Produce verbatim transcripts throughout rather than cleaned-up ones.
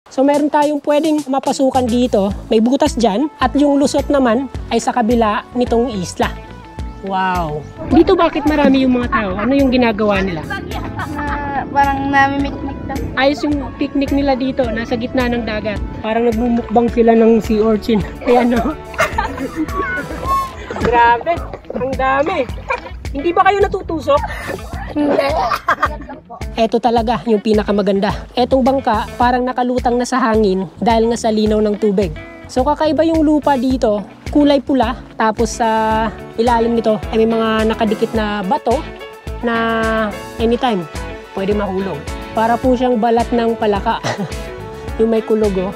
So meron tayong pwedeng mapasukan dito, may butas dyan, at yung lusot naman ay sa kabila nitong isla. Wow! Dito bakit marami yung mga tao? Ano yung ginagawa nila? Na, parang namimikmik daw. Ayos yung picnic nila dito, nasa gitna ng dagat. Parang nagmumukbang sila ng sea urchin. Ayan no? Grabe! Ang dami! Hindi ba kayo natutusok? Hindi. Ito talaga yung pinakamaganda. Etong bangka parang nakalutang na sa hangin dahil nga sa linaw ng tubig. So kakaiba yung lupa dito, kulay pula, tapos sa ilalim nito ay may mga nakadikit na bato na anytime pwede mahulog. Para po siyang balat ng palaka. Yung may kulog oh.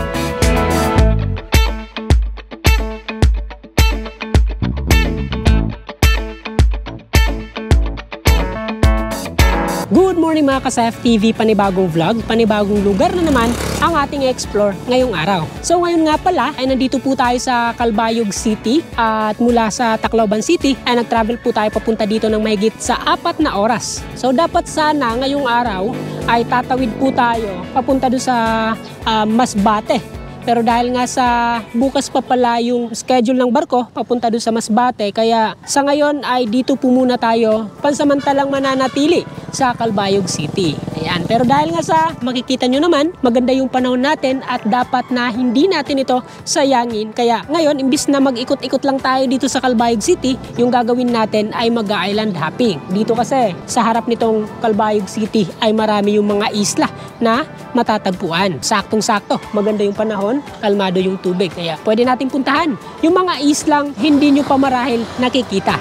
Good morning mga ka-S F T V, panibagong vlog, panibagong lugar na naman ang ating explore ngayong araw. So ngayon nga pala ay nandito po tayo sa Calbayog City at mula sa Tacloban City ay nag-travel po tayo papunta dito ng mahigit sa apat na oras. So dapat sana ngayong araw ay tatawid po tayo papunta doon sa uh, Masbate. Pero dahil nga sa bukas pa pala yung schedule ng barko papunta doon sa Masbate, kaya sa ngayon ay dito po muna tayo pansamantalang mananatili sa Calbayog City. Ayan. Pero dahil nga sa makikita nyo naman, maganda yung panahon natin at dapat na hindi natin ito sayangin. Kaya ngayon, imbis na mag-ikot-ikot lang tayo dito sa Calbayog City, yung gagawin natin ay mag-island hopping. Dito kasi sa harap nitong Calbayog City ay marami yung mga isla na matatagpuan. Saktong-sakto, maganda yung panahon, kalmado yung tubig. Kaya pwede natin puntahan yung mga islang hindi nyo pa marahil nakikita.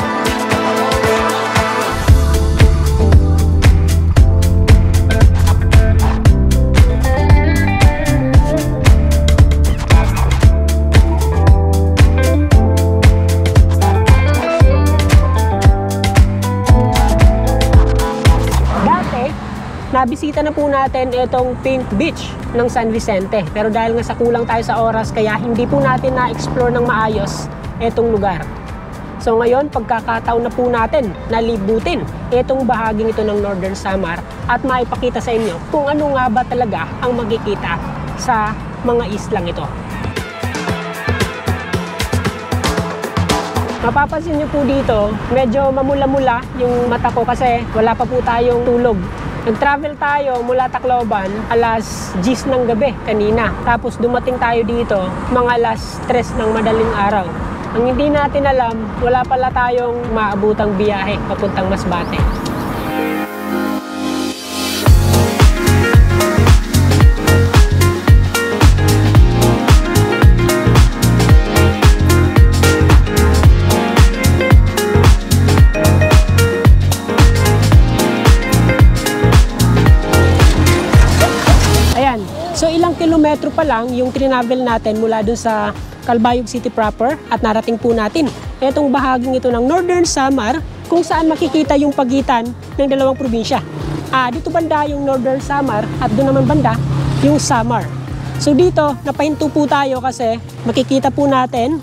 Nabisita na po natin itong Pink Beach ng San Vicente. Pero dahil nga sa kulang tayo sa oras, kaya hindi po natin na-explore ng maayos itong lugar. So ngayon, pagkakataon na po natin na libutin itong bahaging ito ng Northern Samar at maipakita sa inyo kung ano nga ba talaga ang magkikita sa mga islang ito. Mapapansin nyo po dito, medyo mamula-mula yung mata ko kasi wala pa po tayong tulog. Nag-travel tayo mula Tacloban alas diyes ng gabi kanina. Tapos dumating tayo dito mga alas tres ng madaling araw. Ang hindi natin alam, wala pala tayong maabutang biyahe papuntang Masbate. So ilang kilometro pa lang yung trinavel natin mula dun sa Calbayog City proper at narating po natin itong bahaging ito ng Northern Samar kung saan makikita yung pagitan ng dalawang probinsya. Ah, dito banda yung Northern Samar at doon naman banda yung Samar. So dito napahinto po tayo kasi makikita po natin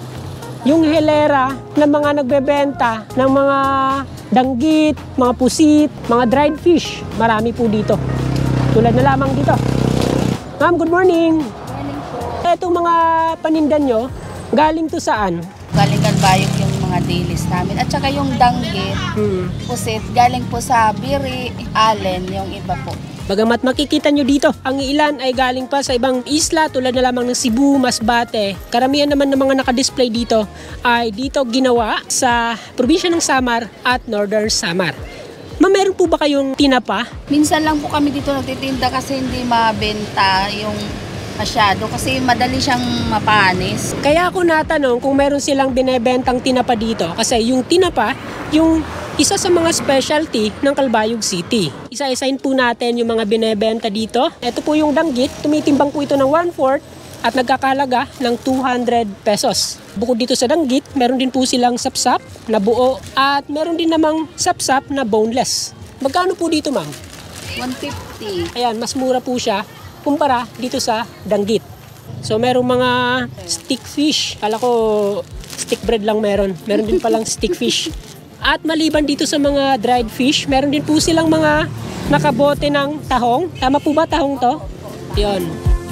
yung hilera ng mga nagbebenta ng mga danggit, mga pusit, mga dried fish. Marami po dito. Tulad na lamang dito. Ma'am, good morning. Morning po. Itong mga panindan nyo, galing to saan? Galing Calbayog yung mga dilis namin. At saka yung danggit, Hmm. pusit, galing po sa Biri, Allen, yung iba po. Bagamat makikita nyo dito, ang ilan ay galing pa sa ibang isla tulad na lamang ng Cebu, Masbate. Karamihan naman ng mga nakadisplay dito ay dito ginawa sa probinsya ng Samar at Northern Samar. Ma, meron po ba kayong tinapa? Minsan lang po kami dito nagtitinda kasi hindi mabenta yung masyado kasi madali siyang mapanis. Kaya ako natanong kung meron silang binebentang tinapa dito kasi yung tinapa, yung isa sa mga specialty ng Calbayog City. Isa-isain po natin yung mga binebenta dito. Ito po yung danggit, tumitimbang po ito ng one fourth at nagkakalaga ng two hundred pesos. Bukod dito sa danggit, meron din po silang sapsap na buo at meron din namang sapsap na boneless. Magkano po dito, ma'am? one fifty. Ayan, mas mura po siya kumpara dito sa danggit. So merong mga stick fish. Kala ko stick bread lang meron. Meron din palang stick fish. At maliban dito sa mga dried fish, meron din po silang mga nakabote ng tahong. Tama po ba tahong to? Yun.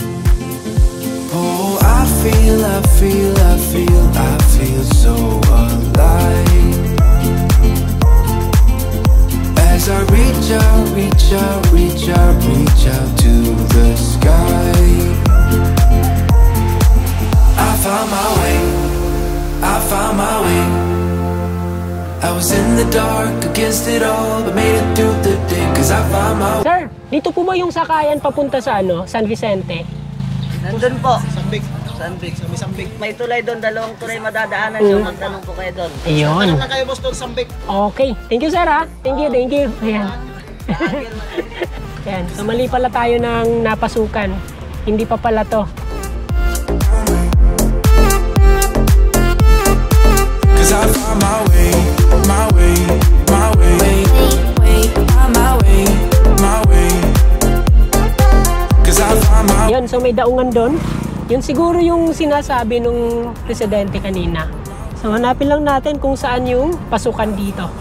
Oh, I feel, I feel, I feel, I feel so alive. As I reach out, reach out, reach out, reach out to the sky. I found my way, I found my way. I was in the dark against it all, but made it through the day, cause I found my way. Sir, dito po ba yung sakayan papunta sa ano, San Vicente? Nandun po. Sambig. Sambig. May sambig. May tulay doon, dalawang tulay madadaanan nyo. Magtanong po kayo doon. Ayun. Tanong lang kayo boss doon, sambig. Okay. Thank you, sir, ha? Thank you, thank you. Ayan. Ayan. So, mali pala tayo ng napasukan. Hindi pa pala to. Cause I found my way, my way, my way, my way, my way. Cause I found my way. Yan, so may daungan doon. Yun siguro yung sinasabi nung presidente kanina. So hanapin lang natin kung saan yung pasukan dito.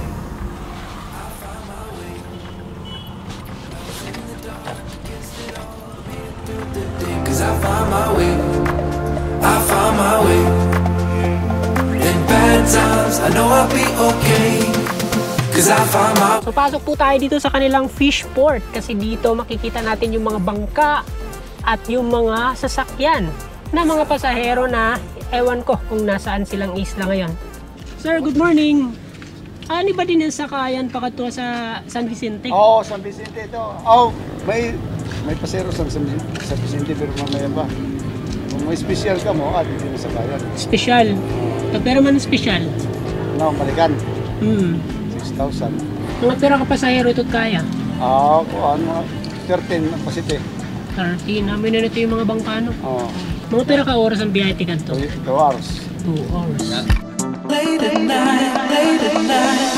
Cause I found my way, I found my way. In bad times, I know I'll be okay. Cause I found my. So pasok po tayo dito sa kanilang fish port kasi dito makikita natin yung mga bangka at yung mga sasakyan na mga pasahero na ewan ko kung nasaan silang isla ngayon. Sir, good morning. Ano ba din yung sakayan pakatua sa San Vicente? Oo, oh, San Vicente ito. Oh, may may pasero sa San San Vicente pero mamaya pa. Kung may special ka mo, at hindi na sa bayan. Special. Pero man special. No, Maragat. Hmm. six thousand. Mga pera ka pasahero ito't kaya? Ah, uh, ano, thirteen na pasite. thirteen. Namin na ito yung mga bangkano. Oo. Mga pera ka oras ang biyahe tikan to? two hours. two hours. Late at night, late at night.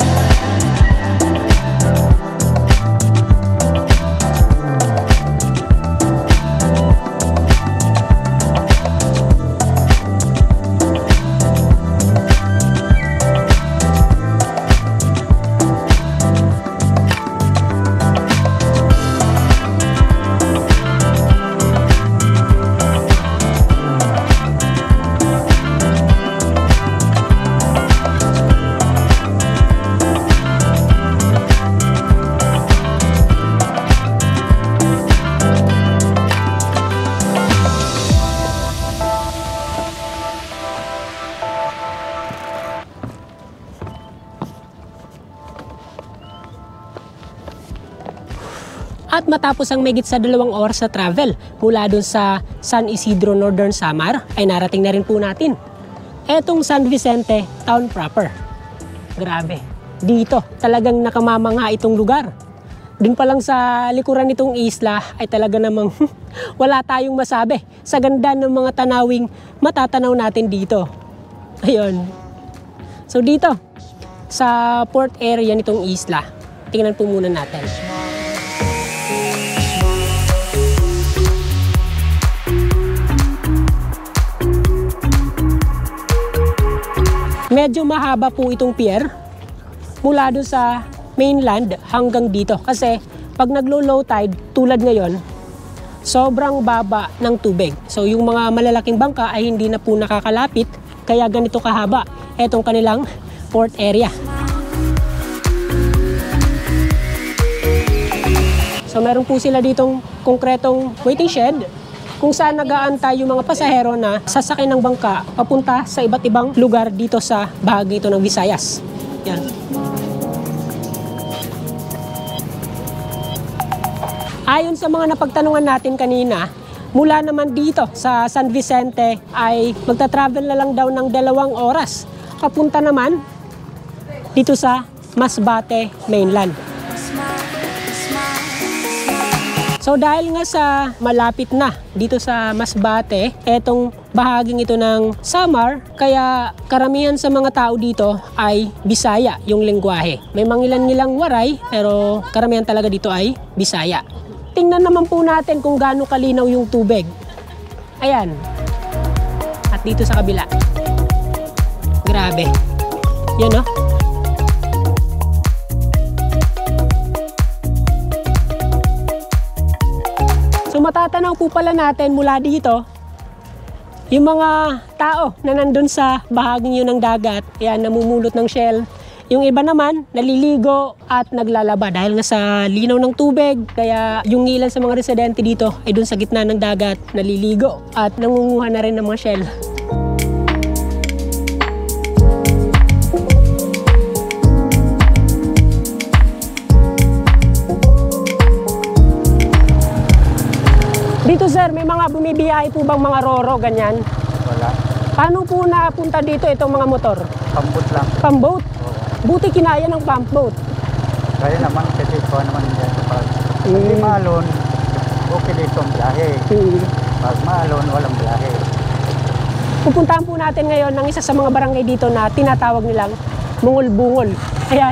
At matapos ang megit sa dalawang oras sa travel mula dun sa San Isidro, Northern Samar, ay narating na rin po natin etong San Vicente town proper. Grabe, dito talagang nakamamangha itong lugar. Dun pa lang sa likuran nitong isla ay talaga namang wala tayong masabi sa ganda ng mga tanawing matatanaw natin dito. Ayun. So dito sa port area nitong isla, tingnan po muna natin. Medyo mahaba po itong pier mula doon sa mainland hanggang dito. Kasi pag naglo-low tide tulad ngayon, sobrang baba ng tubig. So yung mga malalaking bangka ay hindi na po nakakalapit, kaya ganito kahaba etong kanilang port area. So meron po sila ditong konkretong waiting shed kung saan nag-aantay yung mga pasahero na sasakay ng bangka papunta sa iba't ibang lugar dito sa bahagi ito ng Visayas. Yan. Ayon sa mga napagtanungan natin kanina, mula naman dito sa San Vicente ay magta-travel na lang daw ng dalawang oras. Papunta naman dito sa Masbate mainland. So dahil nga sa malapit na dito sa Masbate, etong bahaging ito ng Samar, kaya karamihan sa mga tao dito ay Bisaya yung lengguwahe. May mangilan-ngilang waray, pero karamihan talaga dito ay Bisaya. Tingnan naman po natin kung gaano kalinaw yung tubig. Ayan. At dito sa kabila. Grabe. Yan no? So matatanaw po pala natin mula dito, yung mga tao na nandun sa bahaging yun ng dagat, ayan, namumulot ng shell. Yung iba naman, naliligo at naglalaba dahil nasa linaw ng tubig. Kaya yung ilan sa mga residente dito ay dun sa gitna ng dagat, naliligo at nangunguha na rin ng mga shell. Dito sir, may mga bumibiyahe po bang mga roro, ganyan? Wala. Paano po napunta dito itong mga motor? Pambot lang. Pamboat? Oo. Buti kinaya ng pump boat. Kaya naman kasi ito naman dyan sa pag. Mm. Hindi maalon, okay dito ang biyahe. Mm. Pag maalon, walang biyahe. Pupuntahan po natin ngayon ng isa sa mga barangay dito na tinatawag nilang Bungol-Bungol. Ayan.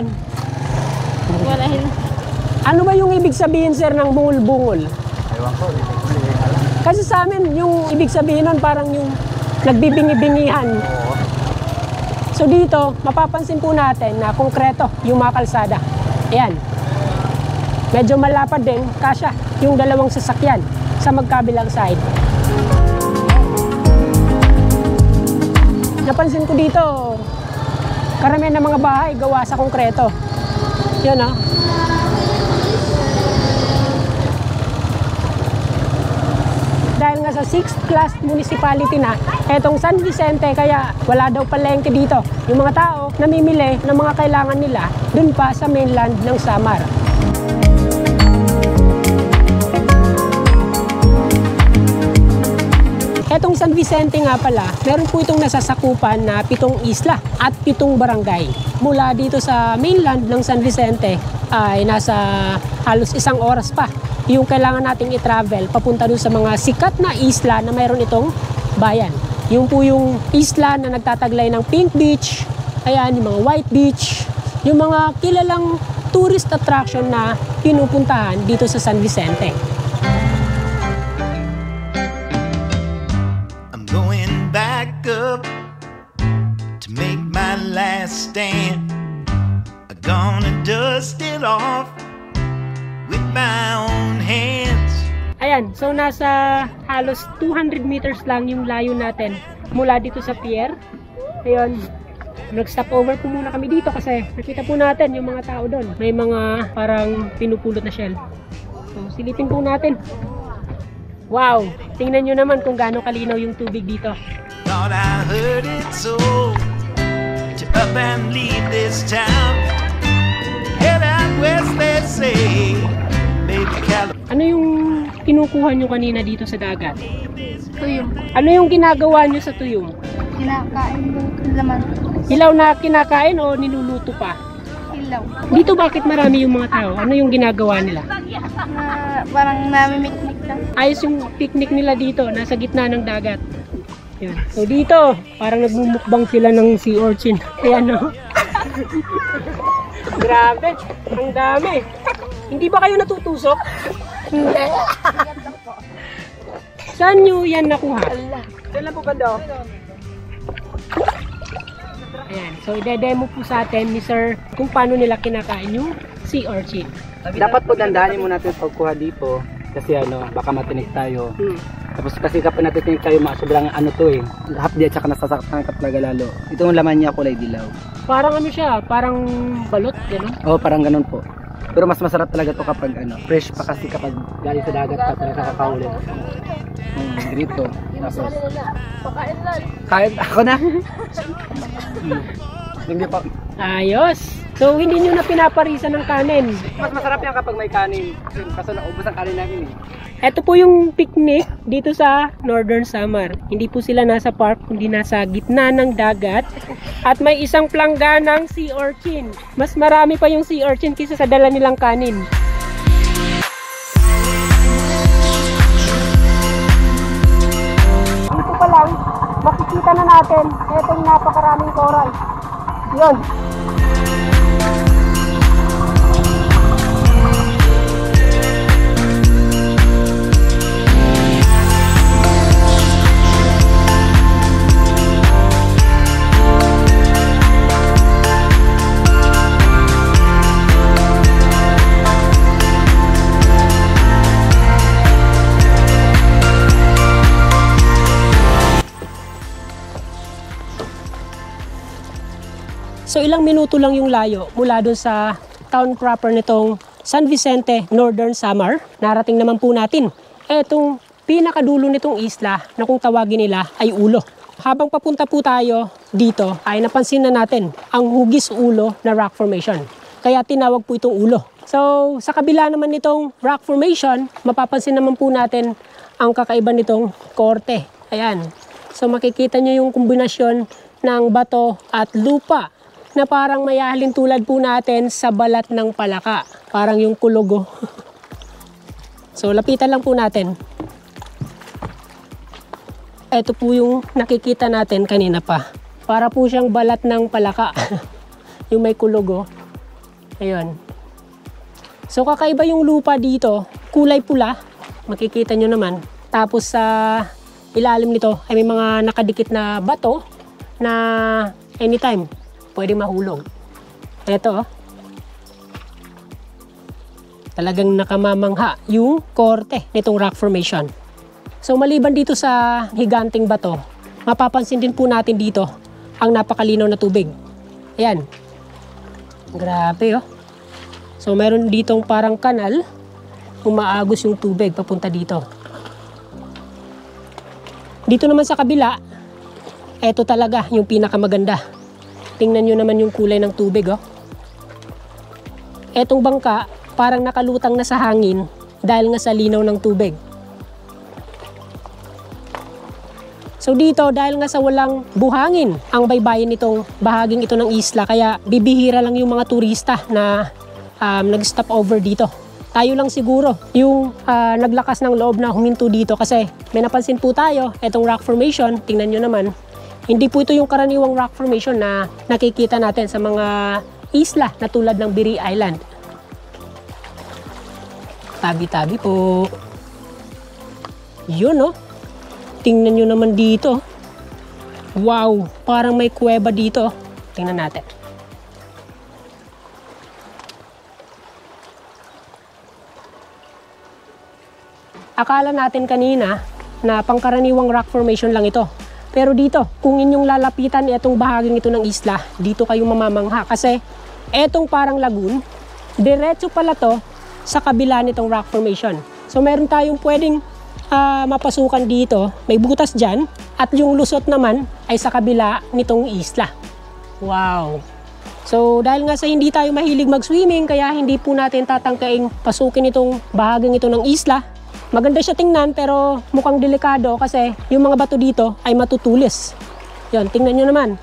Ano ba yung ibig sabihin sir ng Bungol-Bungol? Ewan ko, hindi ko hindi alam. Kasi sa amin, yung ibig sabihin nun parang yung nagbibingi-bingihan. Oo. So dito, mapapansin po natin na konkreto yung mga kalsada. Ayan. Medyo malapad din, kasya yung dalawang sasakyan sa magkabilang side. Napansin ko dito, karamihan ng mga bahay gawa sa konkreto. Yun o. Dahil nga sa sixth class municipality na etong San Vicente, kaya wala daw palengke dito. Yung mga tao namimili ng mga kailangan nila dun pa sa mainland ng Samar. Etong San Vicente nga pala, meron po itong nasasakupan na pitong isla at pitong barangay. Mula dito sa mainland ng San Vicente ay nasa halos isang oras pa yung kailangan nating i-travel papunta dun sa mga sikat na isla na mayroon itong bayan. Yung po yung isla na nagtataglay ng Pink Beach, ayan, yung mga White Beach, yung mga kilalang tourist attraction na pinupuntahan dito sa San Vicente. I'm going back up to make my last stand. I'm gonna dust it off with my own hands. Ayan, so nasa halos two hundred meters lang yung layo natin mula dito sa pier. Ayun, nag-stop over po muna kami dito kasi nakita po natin yung mga tao doon. May mga parang pinupulot na shell. So silipin po natin. Wow, tingnan nyo naman kung gaano kalinaw yung tubig dito. Thought I heard it so to up and leave this town. Head out west, let's say. Ano yung kinukuha nyo kanina dito sa dagat? Tuyong. Ano yung ginagawa nyo sa tuyong? Kinakain yung laman. Hilaw na kinakain o niluluto pa? Ilaw. Dito bakit marami yung mga tao? Ano yung ginagawa nila? Na, parang namimiknik lang. Ayos yung picnic nila dito, nasa gitna ng dagat. Yun. So dito, parang nagmumukbang sila ng sea urchin. Ayan o. Grabe, ang dami. Hindi ba kayo natutusok? Hindi. Saan nyo yan nakuha? Saan lang po banda? Ayan, so ide-demo po sa atin ni Sir kung paano nila kinakain yung sea urchin. Dapat po dandanin mo natin pagkuha dito kasi ano, baka matinik tayo. Hmm. Tapos kasi kapag natitinig tayo, mga sobrang ano to eh. Hapdi at saka nasasaktan ka talaga lalo. Itong laman niya kulay dilaw. Parang ano siya, parang balot, gano'n? Oo, parang ganun po. Pero mas masarap talaga to kapag ano, fresh pa kasi kapag galing sa dagat pa talaga kakakaulin. Hmm, grito. Tapos, kain ako na. Hmm. Hindi pa. Ayos! So hindi nyo na pinaparisan ng kanin. Mas masarap yan kapag may kanin. Kaso naubos ang kanin namin eh. Ito po yung picnic dito sa Northern Samar. Hindi po sila nasa park, kundi nasa gitna ng dagat. At may isang plangganang sea urchin. Mas marami pa yung sea urchin kaysa sa dala nilang kanin. Dito pa lang, makikita na natin itong napakaraming coral. Yun. So ilang minuto lang yung layo mula dun sa town proper nitong San Vicente, Northern Samar. Narating naman po natin etong pinakadulo nitong isla na kung tawagin nila ay ulo. Habang papunta po tayo dito ay napansin na natin ang hugis ulo na rock formation. Kaya tinawag po itong ulo. So sa kabila naman nitong rock formation, mapapansin naman po natin ang kakaiba nitong korte. Ayan. So makikita nyo yung kombinasyon ng bato at lupa na parang mayahalin tulad po natin sa balat ng palaka. Parang yung kulog. Oh. So lapitan lang po natin. Ito po yung nakikita natin kanina pa. Para po siyang balat ng palaka. Yung may kulog. Oh. Ayun. So kakaiba yung lupa dito. Kulay pula. Makikita nyo naman. Tapos sa ilalim nito ay may mga nakadikit na bato na anytime pwede mahulog. Ito, oh. Talagang nakamamangha yung korte nitong rock formation. So maliban dito sa higanting bato, mapapansin din po natin dito ang napakalinaw na tubig. Ayan. Grabe, oh. So meron ditong parang kanal, umaagos yung tubig papunta dito. Dito naman sa kabila, eto talaga yung pinakamaganda. Tingnan nyo naman yung kulay ng tubig, oh. Etong bangka, parang nakalutang na sa hangin dahil nga sa linaw ng tubig. So dito, dahil nga sa walang buhangin ang baybayin nitong bahaging ito ng isla, kaya bibihira lang yung mga turista na um, nag-stop over dito. Tayo lang siguro yung uh, naglakas ng loob na huminto dito kasi may napansin po tayo, etong rock formation, tingnan nyo naman. Hindi po ito yung karaniwang rock formation na nakikita natin sa mga isla na tulad ng Biri Island. Tabi-tabi po. Yun, no? Tingnan nyo naman dito. Wow, parang may kuweba dito. Tingnan natin. Akala natin kanina na pangkaraniwang rock formation lang ito. Pero dito, kung inyong lalapitan itong bahaging ito ng isla, dito kayo mamamangha. Kasi etong parang lagoon, diretso pala to sa kabila nitong rock formation. So meron tayong pwedeng uh, mapasukan dito, may butas dyan, at yung lusot naman ay sa kabila nitong isla. Wow! So dahil nga sa hindi tayo mahilig mag-swimming, kaya hindi po natin tatangkaing pasukin itong bahaging ito ng isla. Maganda siya tingnan pero mukhang delikado kasi yung mga bato dito ay matutulis. Yan, tingnan nyo naman.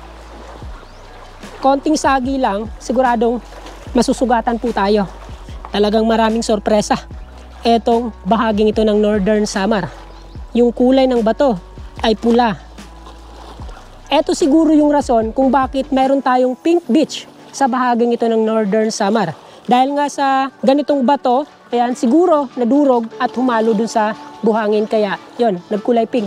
Konting sagi lang, siguradong masusugatan po tayo. Talagang maraming sorpresa. Etong bahaging ito ng Northern Samar. Yung kulay ng bato ay pula. Eto siguro yung rason kung bakit meron tayong pink beach sa bahaging ito ng Northern Samar. Dahil nga sa ganitong bato, ayan, siguro nadurog at humalo dun sa buhangin. Kaya, yon, nagkulay pink.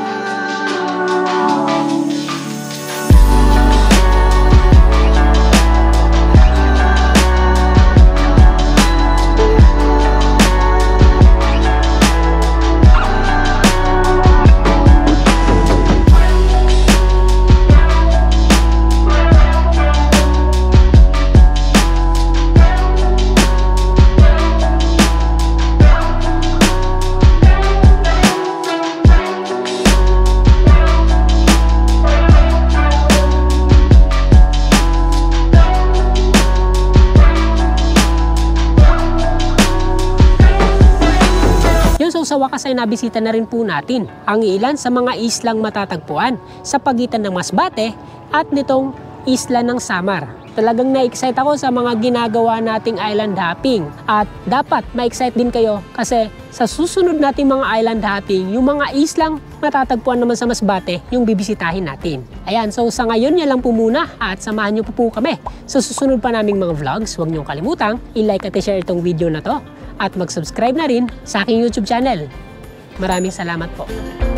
Sa wakas ay nabisita na rin po natin ang ilan sa mga islang matatagpuan sa pagitan ng Masbate at nitong isla ng Samar. Talagang na-excite ako sa mga ginagawa nating island hopping at dapat ma-excite din kayo kasi sa susunod nating mga island hopping, yung mga islang matatagpuan naman sa Masbate yung bibisitahin natin. Ayan, so sa ngayon yan lang po muna at samahan nyo po po kami sa susunod pa naming mga vlogs. Huwag nyo kalimutang i-like at i-share itong video na to at mag-subscribe na rin sa aking YouTube channel. Maraming salamat po.